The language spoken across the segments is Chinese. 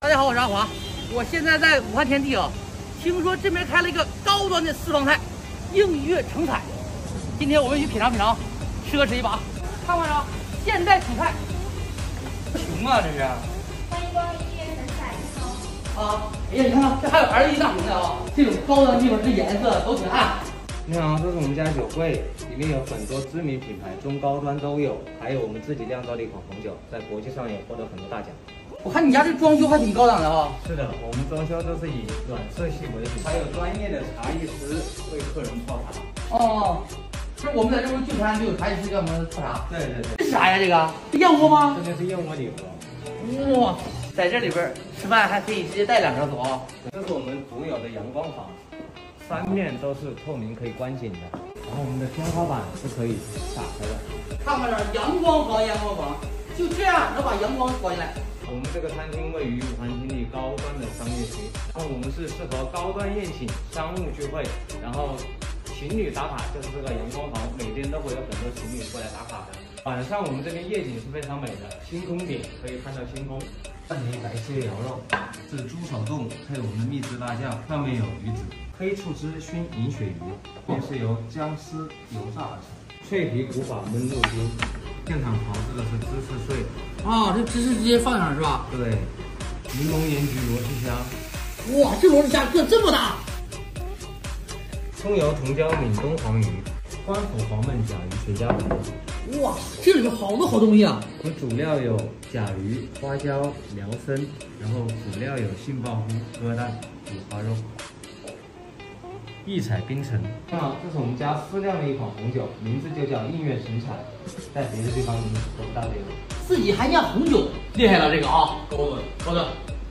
大家好，我是阿华，我现在在武汉天地啊。听说这边开了一个高端的私房菜，映月成彩。今天我们去品尝品尝，吃一把。看看啊，现代主菜。熊啊，这是。 欢迎光临映月成彩，你好。 啊，哎呀，你看看，这还有 LED 大屏的啊！这种高端地方，这颜色都挺暗。 你好，这是我们家酒柜，里面有很多知名品牌，中高端都有，还有我们自己酿造的一款红酒，在国际上也获得很多大奖。 我看你家这装修还挺高档的啊。 是的，我们装修都是以软色系为主，还有专业的茶艺师为客人泡茶。 哦，就是我们在这边聚餐就有茶艺师给我们泡茶。 对对对。 这是啥呀？这个是燕窝吗？ 这个是燕窝礼盒。 哇，在这里边吃饭还可以直接带2个走啊。 这是我们独有的阳光房，三面都是透明可以观景的，然后我们的天花板是可以打开的。 看看这阳光房，阳光房就这样能把阳光刮进来。 我们这个餐厅位于武汉天地高端的商业区，然后我们是适合高端宴请、商务聚会，然后情侣打卡就是这个阳光房，每天都会有很多情侣过来打卡的。晚上我们这边夜景是非常美的，星空点可以看到星空。蒜泥白切羊肉，这是猪手冻，配我们的秘制辣酱，上面有鱼子，黑醋汁熏银鳕鱼，也是由姜丝油炸而成，脆皮古法焖肉丁，现场炮制的是芝士碎。 啊，这芝士直接放上是吧？ 对，柠檬盐焗螺蛳虾。 哇，这螺蛳虾个这么大！ 葱油藤椒闽东黄鱼，官府黄焖甲鱼全家桶。 哇，这里面好多好东西啊！ 我们主料有甲鱼、花椒、辽参，然后辅料有杏鲍菇、鸽蛋、五花肉。异彩冰城，这是我们家私酿的一款红酒，名字就叫映月神彩，在别的地方你找不到这个。 自己还酿红酒，厉害了这个啊，高端高端。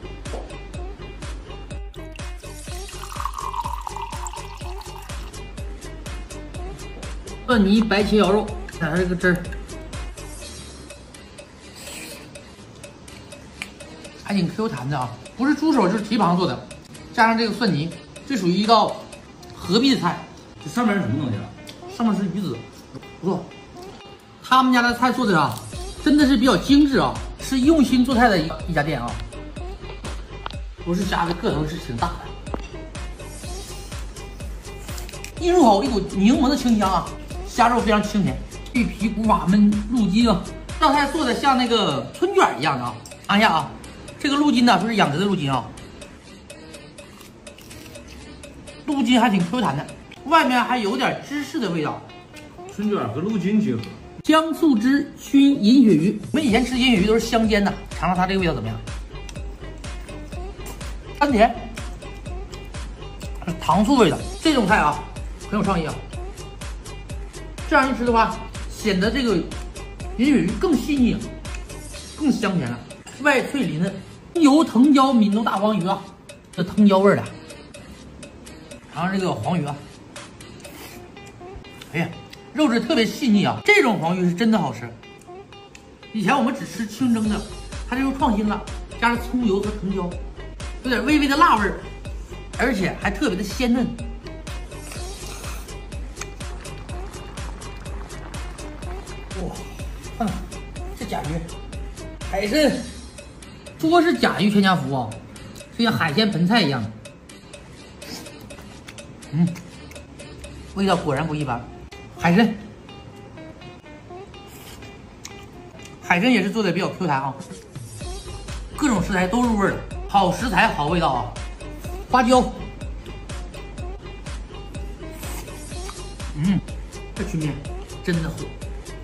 蒜泥白切羊肉，看它这个汁儿，还挺 Q 弹的啊，不是猪手就是蹄膀做的，加上这个蒜泥，这属于一道合璧的菜。 这上面是什么东西啊？ 上面是鱼子，不错。他们家的菜做的啊，真的是比较精致啊，是用心做菜的一家店啊。螺蛳虾的个头是挺大的，一入口一股柠檬的清香啊，虾肉非常清甜，去皮古法焖鹿筋啊，这道菜做的像那个春卷一样的啊。看一下啊，这个鹿筋呢，说是养殖的鹿筋啊，鹿筋还挺 Q 弹的，外面还有点芝士的味道。 春卷和鹿筋结合。 姜醋汁熏银鳕鱼，我们以前吃银鳕鱼都是香煎的，尝尝它这个味道怎么样？甘甜，糖醋味的这种菜啊，很有创意啊。这样一吃的话，显得这个银鳕鱼更细腻，更香甜了，外脆里嫩，油藤椒闽东大黄鱼啊，这藤椒味的。尝尝这个黄鱼啊，哎呀，肉质特别细腻啊，这种黄鱼是真的好吃。以前我们只吃清蒸的，它这又创新了，加上葱油和藤椒，有点微微的辣味儿，而且还特别的鲜嫩。哇，看看这甲鱼，海参，说是甲鱼全家福啊，就像海鲜盆菜一样的。味道果然不一般。海参，海参也是做的比较 Q 弹啊，各种食材都入味了，好食材好味道啊。花椒，这曲面真的火。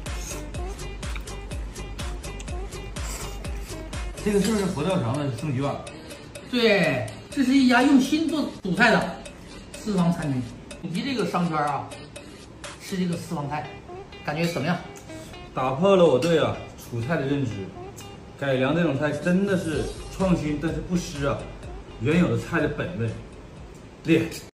这个是不是佛跳墙的盛居馆？ 对，这是一家用心做主菜的私房餐厅。以及这个商圈啊，吃这个私房菜，感觉怎么样？ 打破了我对楚菜的认知，改良这种菜真的是创新，但是不失原有的菜的本味，厉害。